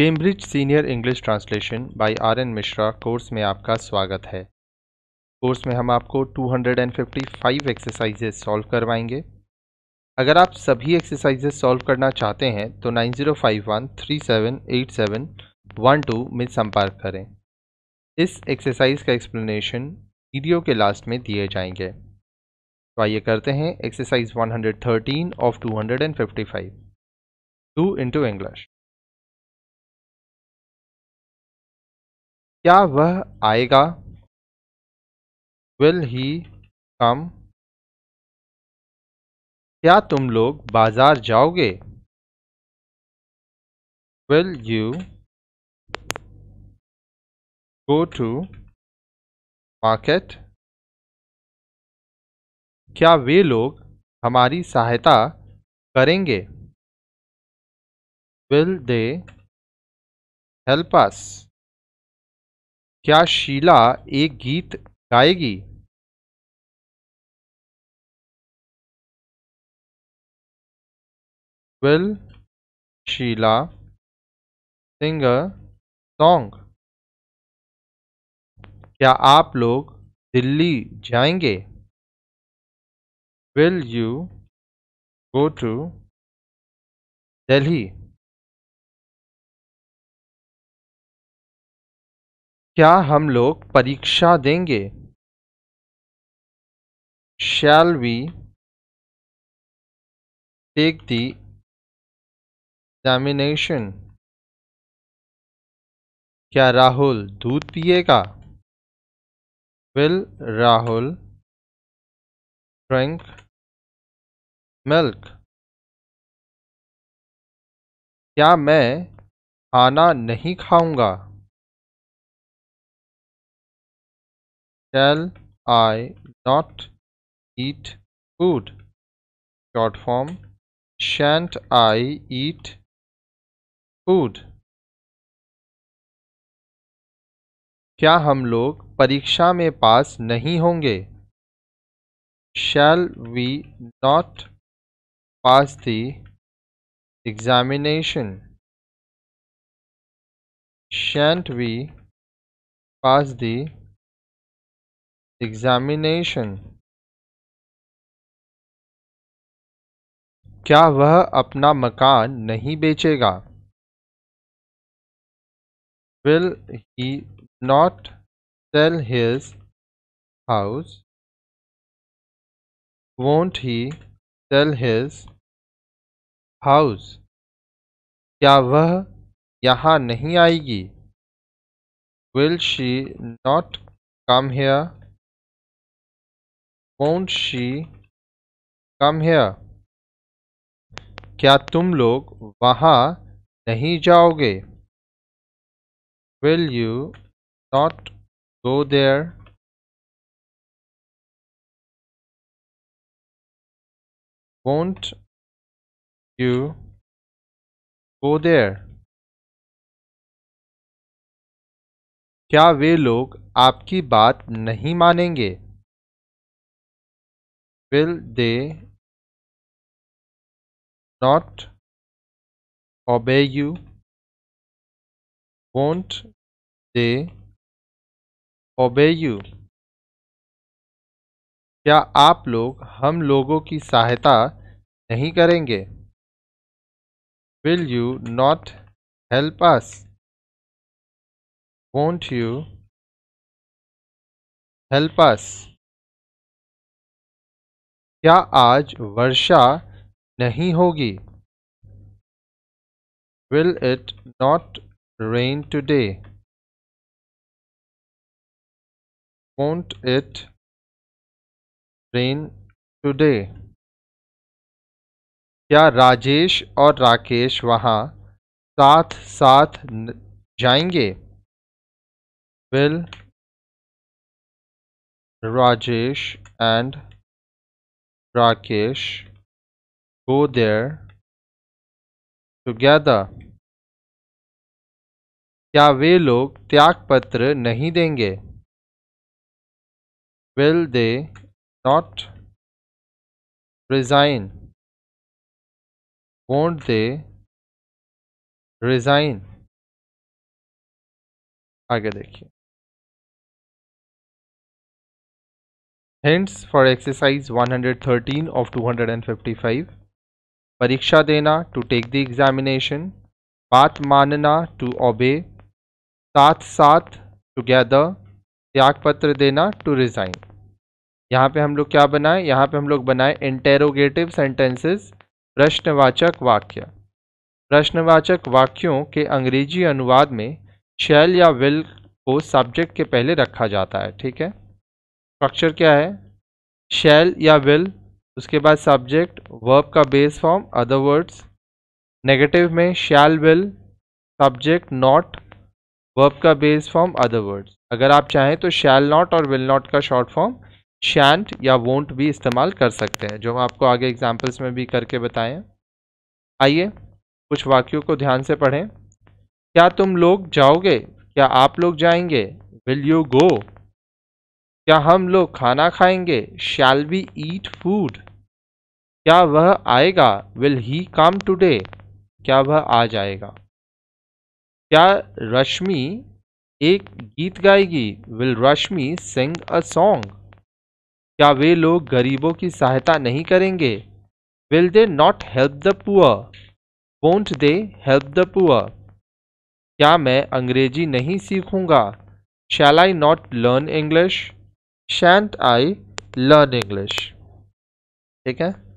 Cambridge senior English translation by R N. Mishra course में आपका स्वागत है। कोर्स में हम आपको 255 एक्सरसाइजेस सॉल्व करवाएंगे। अगर आप सभी एक्सरसाइजेस सॉल्व करना चाहते हैं तो 9051378712 में संपर्क करें। इस एक्सरसाइज का एक्सप्लेनेशन वीडियो के लास्ट में दिए जाएंगे। तो आइए करते हैं exercise 113 of 255। Do into English. क्या वह आएगा? Will he come? क्या तुम लोग बाजार जाओगे? Will you go to market? क्या वे लोग हमारी सहायता करेंगे? Will they help us? क्या शीला एक गीत गाएगी? Will Sheila sing a song? क्या आप लोग दिल्ली जाएंगे? Will you go to Delhi? क्या हम लोग परीक्षा देंगे? Shall we take the examination? क्या राहुल दूध पिएगा? Will Rahul drink milk? क्या मैं खाना नहीं खाऊंगा? Shall I not eat food? Short form, shan't I eat food? क्या हम लोग परीक्षा में पास नहीं होंगे? Shall we not pass the examination? Shan't we pass the examination? क्या वह अपना मकान नहीं बेचेगा? Will he not sell his house? Won't he sell his house? क्या वह यहाँ नहीं आएगी? Will she not come here? Won't she come here? क्या तुम लोग वहाँ नहीं जाओगे? Will you not go there? Won't you go there? क्या वे लोग आपकी बात नहीं मानेंगे? Will they not obey you? Won't they obey you? क्या आप लोग हम लोगों की सहायता नहीं करेंगे? Will you not help us? Won't you help us? क्या आज वर्षा नहीं होगी? Will it not rain today? Won't it rain today? क्या राजेश और राकेश वहाँ साथ साथ जाएंगे? Will Rajesh and Rakesh go there together? क्या वे लोग त्यागपत्र नहीं देंगे? Will they not resign? Won't they resign? आगे देखिए। Hints for exercise 113 of 255. परीक्षा देना to take the examination, बात मानना to obey, साथ साथ together, त्यागपत्र देना to resign। यहाँ पे हम लोग क्या बनाए, यहाँ पे हम लोग बनाए इंटेरोगेटिव सेंटेंसेस, प्रश्नवाचक वाक्य। प्रश्नवाचक वाक्यों के अंग्रेजी अनुवाद में शैल या विल को सब्जेक्ट के पहले रखा जाता है। ठीक है, स्ट्रक्चर क्या है, शैल या विल, उसके बाद सब्जेक्ट, वर्ब का base form other words. Negative में shall will, subject not, verb का बेस फॉर्म अदर वर्ड्स। अगर आप चाहें तो शैल नॉट और विल नॉट का शॉर्ट फॉर्म शैंट या वोंट भी इस्तेमाल कर सकते हैं, जो हम आपको आगे एग्जाम्पल्स में भी करके बताएं। आइए कुछ वाक्यों को ध्यान से पढ़ें। क्या तुम लोग जाओगे, क्या आप लोग जाएंगे, विल यू गो। क्या हम लोग खाना खाएंगे, शैल वी ईट फूड। क्या वह आएगा, विल ही कम टुडे, क्या वह आ जाएगा। क्या रश्मि एक गीत गाएगी, will Rashmi Singh a song. क्या वे लोग गरीबों की सहायता नहीं करेंगे, will they not help the poor, won't they help the poor. क्या मैं अंग्रेजी नहीं सीखूंगा, shall I not learn English, shan't I learn English. ठीक है,